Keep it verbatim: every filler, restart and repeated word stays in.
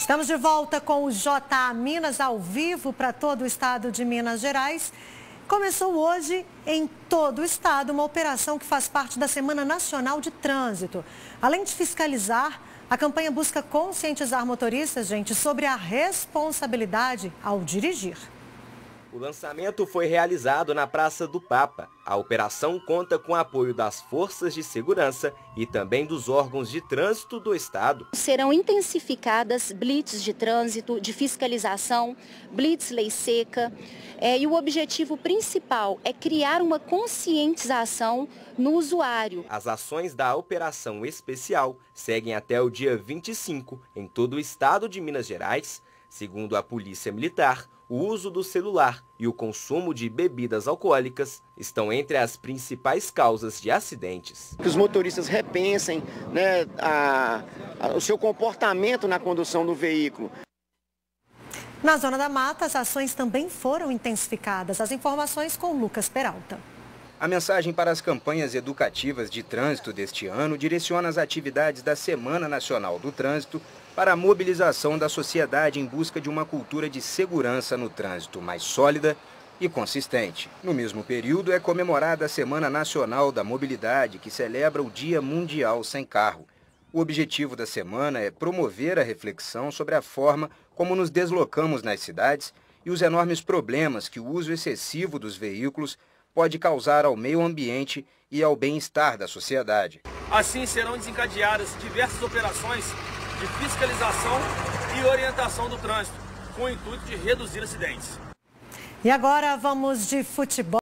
Estamos de volta com o J A Minas ao vivo para todo o estado de Minas Gerais. Começou hoje em todo o estado uma operação que faz parte da Semana Nacional de Trânsito. Além de fiscalizar, a campanha busca conscientizar motoristas, gente, sobre a responsabilidade ao dirigir. O lançamento foi realizado na Praça do Papa. A operação conta com o apoio das forças de segurança e também dos órgãos de trânsito do estado. Serão intensificadas blitz de trânsito, de fiscalização, blitz lei seca. É, e o objetivo principal é criar uma conscientização no usuário. As ações da operação especial seguem até o dia vinte e cinco em todo o estado de Minas Gerais. Segundo a Polícia Militar, o uso do celular e o consumo de bebidas alcoólicas estão entre as principais causas de acidentes. Que os motoristas repensem, né, a, a, o seu comportamento na condução do veículo. Na Zona da Mata, as ações também foram intensificadas. As informações com Lucas Peralta. A mensagem para as campanhas educativas de trânsito deste ano direciona as atividades da Semana Nacional do Trânsito para a mobilização da sociedade em busca de uma cultura de segurança no trânsito mais sólida e consistente. No mesmo período é comemorada a Semana Nacional da Mobilidade, que celebra o Dia Mundial Sem Carro. O objetivo da semana é promover a reflexão sobre a forma como nos deslocamos nas cidades e os enormes problemas que o uso excessivo dos veículos pode causar ao meio ambiente e ao bem-estar da sociedade. Assim serão desencadeadas diversas operações de fiscalização e orientação do trânsito, com o intuito de reduzir acidentes. E agora vamos de futebol.